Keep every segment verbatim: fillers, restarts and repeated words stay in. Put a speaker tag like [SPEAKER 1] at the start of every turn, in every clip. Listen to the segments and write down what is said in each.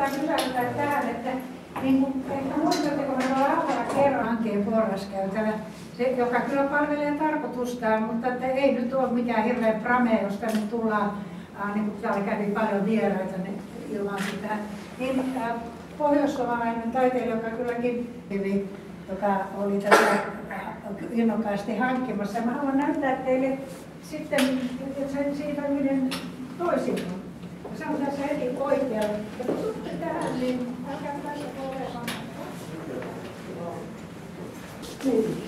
[SPEAKER 1] oikeastaan pysäyttää tähän, että niin kuin, ehkä muistatteko, me Lauralla kerran hankkeen porraskäytävä, se, joka kyllä palvelee tarkoitustaan, mutta että ei nyt ole mikään hirveä prame, jos tänne tullaan, äh, niin kuin täällä kävi paljon vieraita niin ilman sitä. Niin, äh, pohjois-suomalainen taiteilija, joka kylläkin joka oli tätä innokkaasti hankkimassa. Mä haluan näyttää teille sitten sen siitä yhden toisinnon. Se on tässä heti oikealle. Ja kun tutte tähän, niin älkää tässä olemaan. Niin.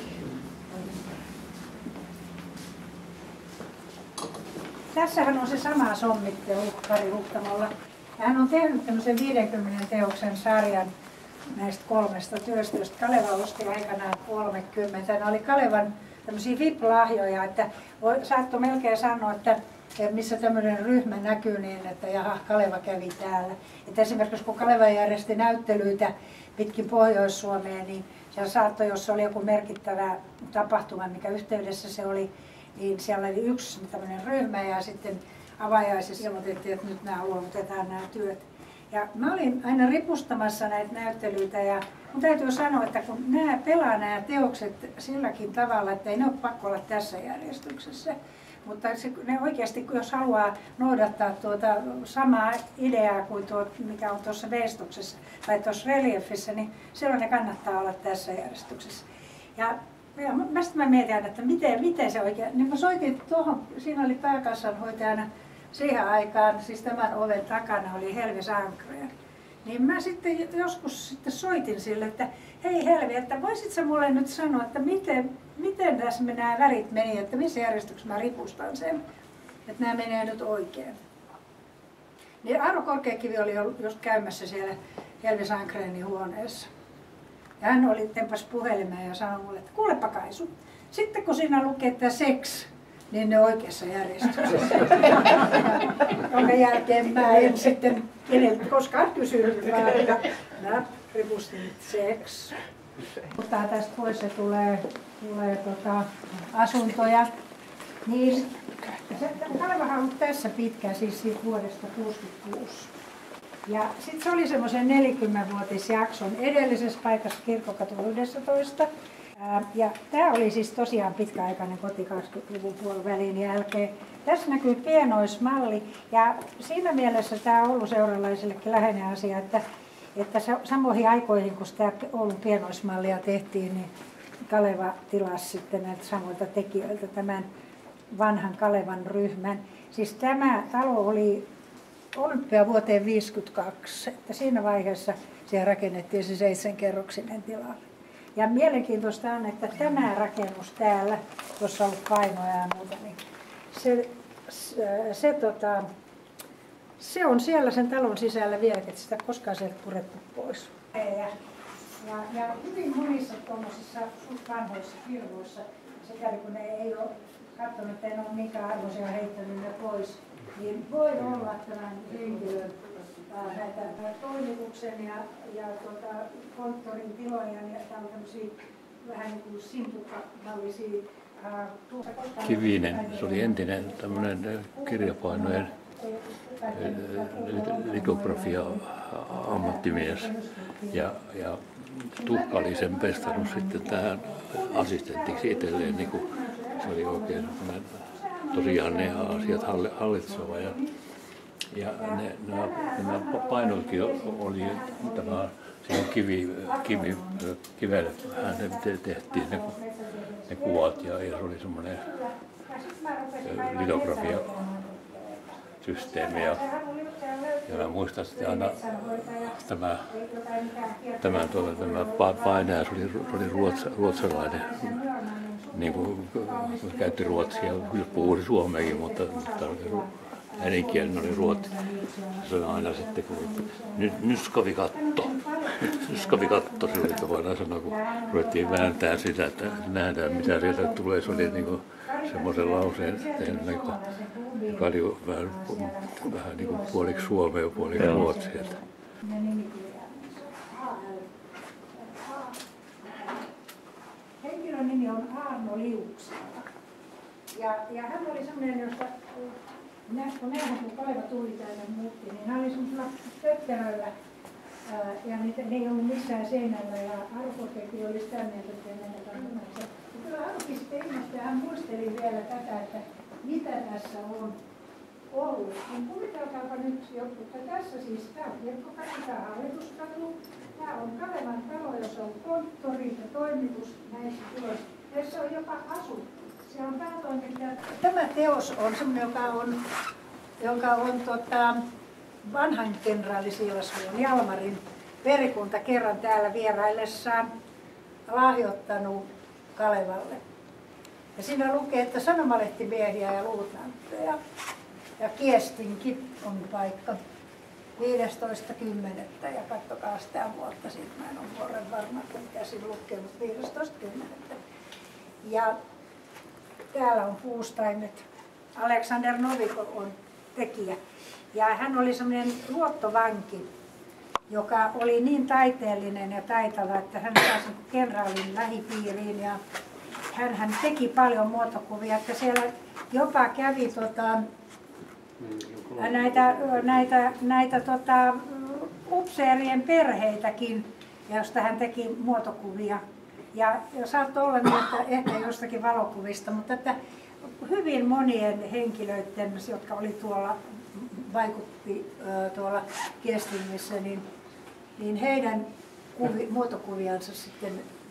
[SPEAKER 1] Tässähän on se sama sommittelu Kari Huhtamolla. Hän on tehnyt tämmöisen viidenkymmenen teoksen sarjan näistä kolmesta työstä, josta Kaleva osti aikanaan kolmekymmentä. Ne oli Kalevan tämmöisiä V I P-lahjoja, että saattoi melkein sanoa, että missä tämmöinen ryhmä näkyy niin, että jaha, Kaleva kävi täällä. Että esimerkiksi kun Kaleva järjesti näyttelyitä pitkin Pohjois-Suomeen, niin siellä saattoi, jos oli joku merkittävä tapahtuma, mikä yhteydessä se oli, niin siellä oli yksi tämmöinen ryhmä ja sitten avajaisissa ilmoitettiin, että nyt nämä luovutetaan nämä työt. Ja mä olin aina ripustamassa näitä näyttelyitä ja mun täytyy sanoa, että kun nämä pelaa nämä teokset silläkin tavalla, että ei ne ole pakko olla tässä järjestyksessä. Mutta se, ne oikeasti, jos haluaa noudattaa tuota samaa ideaa kuin tuo, mikä on tuossa veistoksessa tai tuossa reliefissä, niin silloin ne kannattaa olla tässä järjestyksessä. Ja Ja mä, mä mietin, että miten, miten se oikein, niin mä soitin tuohon, siinä oli pääkassanhoitajana siihen aikaan, siis tämän oven takana oli Helvi Sandgren. Niin mä sitten joskus sitten soitin sille, että hei Helvi, että voisit sä mulle nyt sanoa, että miten, miten tässä nämä värit meni, että missä järjestyksessä mä ripustan sen, että nämä menee nyt oikein. Niin Aaro Korkeakivi oli just käymässä siellä Helvi Sandgrenin huoneessa. Ja hän oli tempas puhelimeen ja sanoi mulle, että kuulepa Kaisu, sitten kun siinä lukee tämä seks, niin ne oikeassa järjestyksessä. Jonka jälkeen mä en sitten keneltä koskaan kysynyt, vaan että mä ripustin seks. Ottaa tästä pois ja tulee, tulee tota, asuntoja. Niin, Kalevahan on ollut tässä pitkään, siis siitä vuodesta kuusikymmentäkuusi. Ja sitten se oli semmoisen neljäkymmenvuotisjakson edellisessä paikassa Kirkkokatu yksitoista. Ja tämä oli siis tosiaan pitkäaikainen koti kaksikymmentäluvun puolivälin jälkeen. Tässä näkyy pienoismalli ja siinä mielessä tämä on Oulun seuralaisillekin läheinen asia, että, että samoihin aikoihin kun sitä Oulun pienoismallia tehtiin, niin Kaleva tilasi sitten näiltä samoilta tekijöiltä tämän vanhan Kalevan ryhmän. Siis tämä talo oli Olympia vuoteen viisikymmentäkaksi, että siinä vaiheessa siellä rakennettiin se seitsemänkerroksinen tilalle. Ja mielenkiintoista on, että tämä rakennus täällä, jossa on ollut kainoja ja muuta, niin se, se, se, tota, se on siellä sen talon sisällä vielä, että sitä koskaan sieltä purettu pois. Ja, ja, ja hyvin monissa tuollaisissa vanhoissa kirjoissa, sikäli kun ne ei ole katsonut, että en ole minkään arvoisia heittänyt ne pois, niin voi olla tämän henkilön ää, näitä toimituksen ja, ja tuota, konttorin tiloja ja tämmöisiä vähän niin kuin simpukkamallisia.
[SPEAKER 2] Kivinen, se oli entinen tämmöinen kirjapainojen litografia-ammattimies ja, ja Tuhka oli sen pestannut sitten tähän assistentiksi itselleen, niin kuin se oli oikein tosiaan ne asiat hallitseva ja, ja ne, nämä, nämä painotkin oli tämä siihen kivi, kivi, kivelle hän tehtiin ne, ne kuvat ja, ja se oli semmoinen litografia systeemi ja, ja mä muistan sitten aina tämä, tämä, tuota, tämä painaja, se oli, se oli ruotsa, ruotsalainen, niin kuin käytti ruotsia, puhui suomeakin, mutta, mutta äidinkielinen oli ruotsi. Se on aina sitten, kun Nyskovi katto, Nyskovi katto, se oli voidaan sanoa, kun ruvettiin vääntää sitä, että nähdään mitä sieltä tulee. Se oli niin kuin semmoisen lauseen tehnyt, joka oli vähän, vähän niin kuin puoliksi suomea ja puoliksi ruotsia.
[SPEAKER 1] Henkilön nimi on Aarno Liuksala. Ja, ja hän oli semmoinen, josta kun nähdään, kun Kaleva tuli tänne muutti, niin hän oli semmoisella tötteröllä Ää, ja niitä, ne ei ollut missään seinällä ja Arpokekin oli sitä mieltä, että ei mennä katsomaan. Kyllä Arpokin sitten ilmestyi ja hän muisteli vielä tätä, että mitä tässä on ollut. Niin kuvitelkaapa nyt joku, että tässä siis tämä on Kirkkokatu, tämä on Hallituskatu, tämä on Kalevan talo, jossa on konttori ja toimitus näissä tiloissa. Tässä on jopa asuttu. Se on päätoimittaja. Tämä teos on semmoinen, joka on, joka on tota, vanhan kenraali Siilasvuon Jalmarin perikunta kerran täällä vieraillessaan lahjoittanut Kalevalle. Ja siinä lukee, että sanomalehtimiehiä ja luutnantteja ja kiestinkin on paikka viidestoista kymmenettä ja katsokaa sitä vuotta, siitä mä en ole vuoren varma, mikä siinä lukee, mutta viidestoista kymmenettä. Ja täällä on puustaimet. Aleksander Novikov on tekijä. Ja hän oli semmoinen luottovanki, joka oli niin taiteellinen ja taitava, että hän pääsi kenraalin lähipiiriin. Ja hän, hän teki paljon muotokuvia, että siellä jopa kävi tota, näitä, näitä, näitä tota, upseerien perheitäkin, josta hän teki muotokuvia. Ja, ja saattoi olla niin, että ehkä jostakin valokuvista, mutta että hyvin monien henkilöiden, jotka oli tuolla, vaikutti tuolla Kiestingissä, niin, niin heidän kuvi, muotokuviansa sitten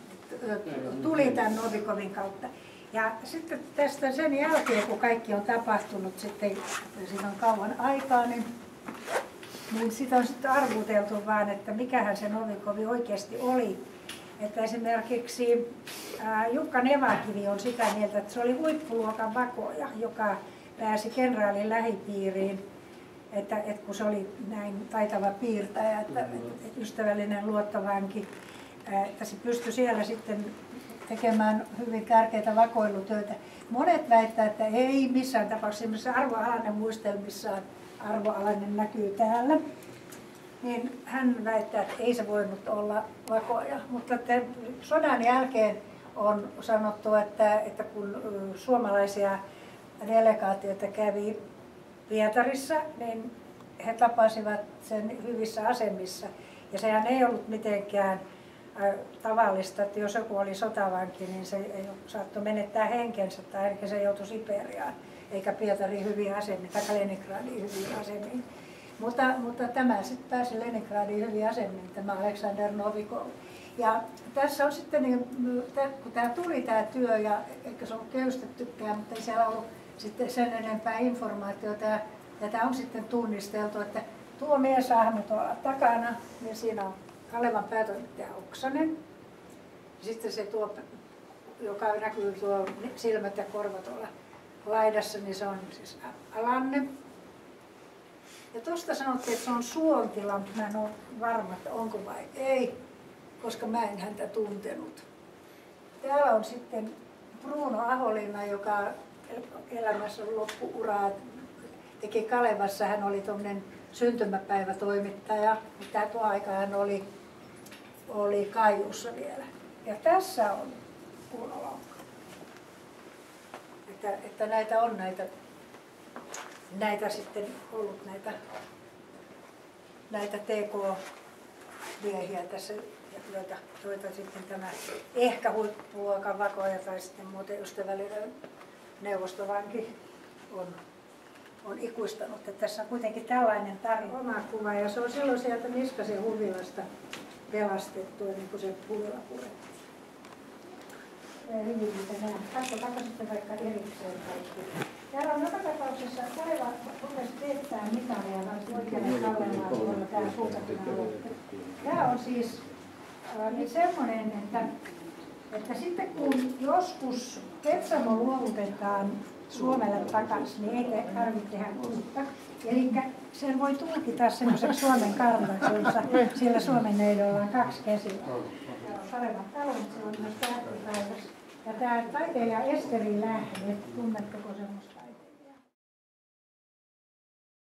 [SPEAKER 1] tuli tämän Novikovin kautta. Ja sitten tästä sen jälkeen, kun kaikki on tapahtunut sitten, siinä on kauan aikaa, niin, niin sitä on sitten arvuteltu vaan, että mikähän se Novikovi oikeasti oli. Että esimerkiksi ää, Jukka Nevakivi on sitä mieltä, että se oli huippuluokan vakoja, joka pääsi kenraalin lähipiiriin, että, että kun se oli näin taitava piirtäjä, että, että ystävällinen luottovanki, ää, että se pystyi siellä sitten tekemään hyvin tärkeitä vakoilutöitä. Monet väittävät, että ei missään tapauksessa, Arvo Alanen muistelmissaan, Arvo Alanen näkyy täällä, niin hän väittää, että ei se voinut olla vakoja. Mutta että sodan jälkeen on sanottu, että, että kun suomalaisia delegaatioita kävi Pietarissa, niin he tapasivat sen hyvissä asemissa. Ja sehän ei ollut mitenkään tavallista, että jos joku oli sotavanki, niin se ei saattoi menettää henkensä tai ainakin se joutui Siperiaan, eikä Pietariin hyviin asemiin tai Leningradiin hyviin asemiin. Mutta, mutta tämä sitten pääsi Leningradiin hyvin asemiin, tämä Aleksander Novikov. Ja tässä on sitten, niin, kun tämä tuli tämä työ, ja eikä se ollut köystettykään, mutta ei siellä ollut sitten sen enempää informaatiota. Ja, ja tämä on sitten tunnisteltu, että tuo mieshahmo tuolla takana, niin siinä on Kalevan päätoimittaja Oksanen. Ja sitten se tuo, joka näkyy tuo silmät ja korvat tuolla laidassa, niin se on siis Alanne. Ja tuosta sanottiin, että se on Suontila, mutta mä en ole varma, että onko vai ei, koska mä en häntä tuntenut. Täällä on sitten Bruno Aholinna, joka elämässä loppuuraa teki Kalevassa. Hän oli tuommoinen syntymäpäivätoimittaja, mutta tuo aika hän oli, oli Kaijuussa vielä. Ja tässä on Kuno Laukka. Että, että näitä on näitä. Näitä sitten ollut näitä, näitä T K-miehiä tässä, joita, joita sitten tämä ehkä huippuluokan vakoja tai sitten muuten ystävällinen neuvostovanki on, on ikuistanut. Että tässä on kuitenkin tällainen tarina, oma kuva, ja se on silloin sieltä Niskasen huvilasta pelastettu ennen kuin se huvila purettiin. Hyvin niitä näin. Katsotaanko sitten vaikka erikseen kaikki. Täällä on joka tapauksessa Kaleva rupesi teettää mitalia oikealle Kalevaan tuolla täällä Suutakylällä. Tämä on siis äh, nyt semmoinen, että, että sitten kun joskus Petsamo luovutetaan Suomelle takaisin, niin ei tarvitse tehdä uutta. Eli sen voi tulkita semmoiseksi Suomen kartaksi, jossa siellä Suomen neidolla on kaksi käsillä. Täällä on Kalevan talo, mutta se on myös tähtipäivässä. Ja tämä taiteilija Esteri Lähde, tunnetteko semmoista?